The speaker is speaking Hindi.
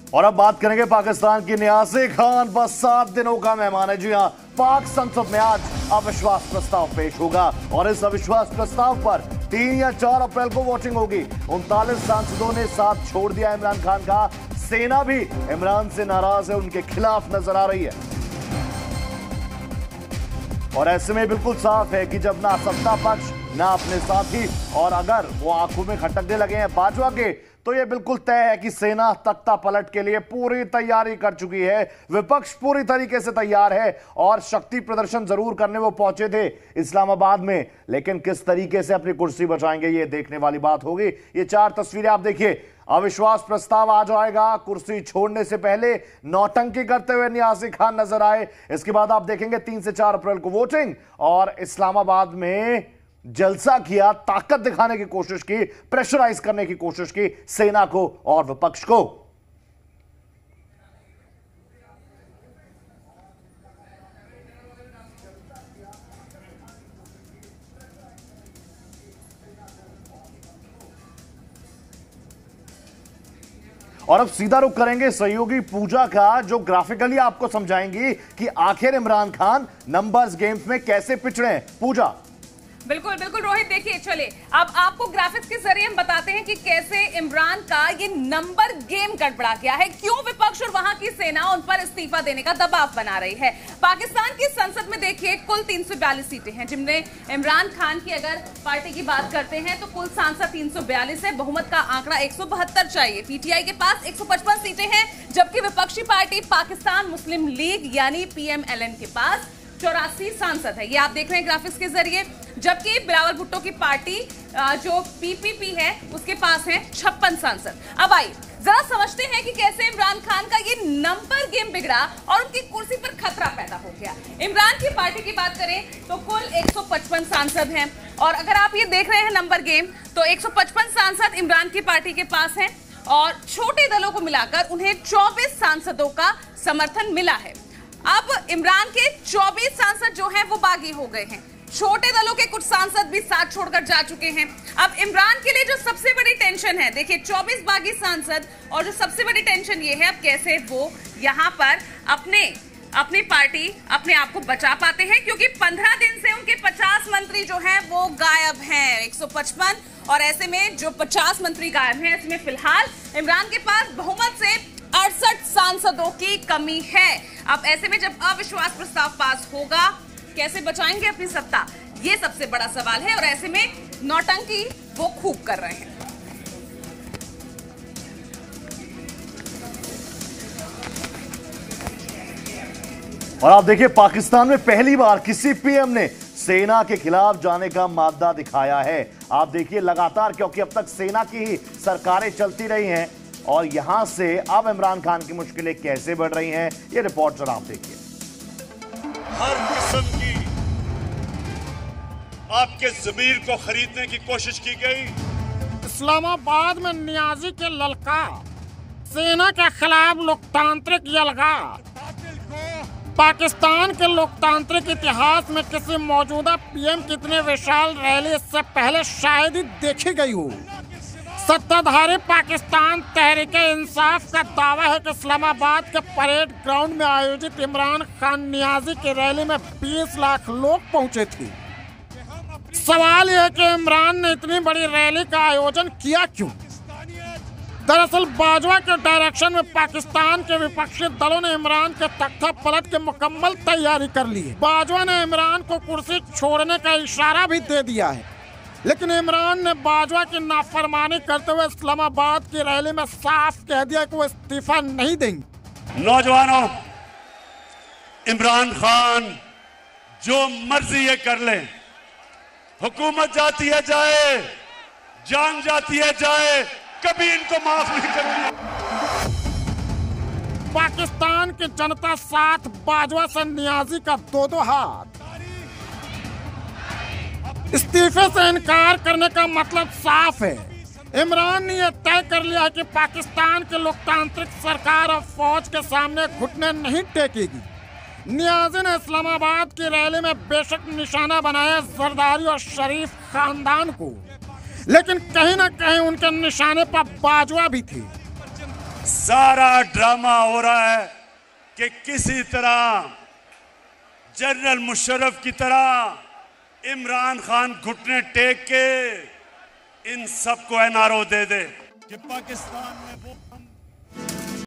और अब बात करेंगे पाकिस्तान की न्यासी खान बस 7 दिनों का मेहमान है। जी हां, पाक संसद में आज अविश्वास प्रस्ताव पेश होगा और इस अविश्वास प्रस्ताव पर 3 या 4 अप्रैल को वोटिंग होगी। 39 सांसदों ने साथ छोड़ दिया इमरान खान का। सेना भी इमरान से नाराज है, उनके खिलाफ नजर आ रही है। और ऐसे में बिल्कुल साफ है कि जब ना सत्ता पक्ष ना अपने साथी और अगर वो आंखों में खटकने लगे हैं बाजवा के, तो ये बिल्कुल तय है कि सेना तख्ता पलट के लिए पूरी तैयारी कर चुकी है। विपक्ष पूरी तरीके से तैयार है और शक्ति प्रदर्शन जरूर करने वो पहुंचे थे इस्लामाबाद में, लेकिन किस तरीके से अपनी कुर्सी बचाएंगे ये देखने वाली बात होगी। ये 4 तस्वीरें आप देखिए। अविश्वास प्रस्ताव आ जाएगा, कुर्सी छोड़ने से पहले नौटंकी करते हुए न्यासी खान नजर आए। इसके बाद आप देखेंगे 3 से 4 अप्रैल को वोटिंग और इस्लामाबाद में जलसा किया, ताकत दिखाने की कोशिश की, प्रेशराइज करने की कोशिश की सेना को और विपक्ष को। और अब सीधा रुख करेंगे सहयोगी पूजा का, जो ग्राफिकली आपको समझाएंगी कि आखिर इमरान खान नंबर्स गेम्स में कैसे पिछड़े हैं। पूजा। बिल्कुल बिल्कुल रोहित, देखिए चले अब आपको ग्राफिक्स के जरिए हम बताते हैं कि कैसे इमरान का ये नंबर गेम गड़बड़ा गया है, क्यों विपक्ष और वहां की सेना उन पर इस्तीफा देने का दबाव बना रही है। पाकिस्तान की संसद में देखिए कुल 342 सीटें हैं, जिनमें इमरान खान की अगर पार्टी की बात करते हैं तो कुल सांसद 342 है। बहुमत का आंकड़ा 172 चाहिए। पीटीआई के पास 155 सीटें हैं, जबकि विपक्षी पार्टी पाकिस्तान मुस्लिम लीग यानी पीएमएलएन के पास 84 सांसद है। ये आप देख रहे हैं ग्राफिक्स के जरिए। जबकि बिलावल भुट्टो की पार्टी जो पीपीपी है उसके पास है 56 सांसद। अब आइए जरा समझते हैं कि कैसे इमरान खान का ये नंबर गेम बिगड़ा और उनकी कुर्सी पर खतरा पैदा हो गया। इमरान की पार्टी की बात करें तो कुल 155 सांसद हैं और अगर आप ये देख रहे हैं नंबर गेम, तो 155 सांसद इमरान की पार्टी के पास हैं और छोटे दलों को मिलाकर उन्हें 24 सांसदों का समर्थन मिला है। अब इमरान के 24 सांसद जो हैं वो बागी हो गए हैं। छोटे दलों के कुछ सांसद भी साथ छोड़कर जा चुके हैं। अब इमरान के लिए जो सबसे बड़ी टेंशन है, देखिए 24 बागी सांसद, और जो सबसे बड़ी टेंशन ये है अब कैसे वो यहां पर अपनी पार्टी अपने आप को बचा पाते हैं, क्योंकि 15 दिन से उनके 50 मंत्री जो हैं वो गायब हैं। 155 और ऐसे में जो 50 मंत्री गायब हैं, इसमें फिलहाल इमरान के पास बहुमत से 68 सांसदों की कमी है। अब ऐसे में जब अविश्वास प्रस्ताव पास होगा, कैसे बचाएंगे अपनी सत्ता, ये सबसे बड़ा सवाल है। और ऐसे में नौटंकी वो खूब कर रहे हैं। और आप देखिए पाकिस्तान में पहली बार किसी पीएम ने सेना के खिलाफ जाने का मादा दिखाया है। आप देखिए लगातार, क्योंकि अब तक सेना की ही सरकारें चलती रही हैं और यहां से अब इमरान खान की मुश्किलें कैसे बढ़ रही हैं, ये रिपोर्ट जरा आप देखिए। हर किस्म की आपके जमीर को खरीदने की कोशिश की गई। इस्लामाबाद में नियाजी के ललकार, सेना के खिलाफ लोकतांत्रिक यलगार। पाकिस्तान के लोकतांत्रिक इतिहास में किसी मौजूदा पीएम की इतनी विशाल रैली इससे पहले शायद ही देखी गई हो। सत्ताधारी पाकिस्तान तहरीक-ए-इंसाफ का दावा है कि इस्लामाबाद के परेड ग्राउंड में आयोजित इमरान खान नियाजी की रैली में 20 लाख लोग पहुंचे थे। सवाल यह है कि इमरान ने इतनी बड़ी रैली का आयोजन किया क्यों? दरअसल बाजवा के डायरेक्शन में पाकिस्तान के विपक्षी दलों ने इमरान के तख्ता पलट की मुकम्मल तैयारी कर ली है। बाजवा ने इमरान को कुर्सी छोड़ने का इशारा भी दे दिया है, लेकिन इमरान ने बाजवा की नाफरमानी करते हुए इस्लामाबाद की रैली में साफ कह दिया कि वो इस्तीफा नहीं देंगे। नौजवानों, इमरान खान जो मर्जी ये कर ले, हुकूमत जाती है जाए, जान जाती है जाए, कभी इनको माफ नहीं करूंगा। पाकिस्तान की जनता साथ बाजवा से नियाजी का 2-2 हाथ। इस्तीफे से इनकार करने का मतलब साफ है। इमरान ने यह तय कर लिया है कि पाकिस्तान की लोकतांत्रिक सरकार और फौज के सामने घुटने नहीं टेकेगी। नियाजी ने इस्लामाबाद की रैली में बेशक निशाना बनाया जरदारी और शरीफ खानदान को, लेकिन कहीं न कहीं उनके निशाने पर बाजवा भी थे। सारा ड्रामा हो रहा है कि किसी तरह जनरल मुशर्रफ की तरह इमरान खान घुटने टेक के इन सबको एनआरओ दे दे कि पाकिस्तान में वो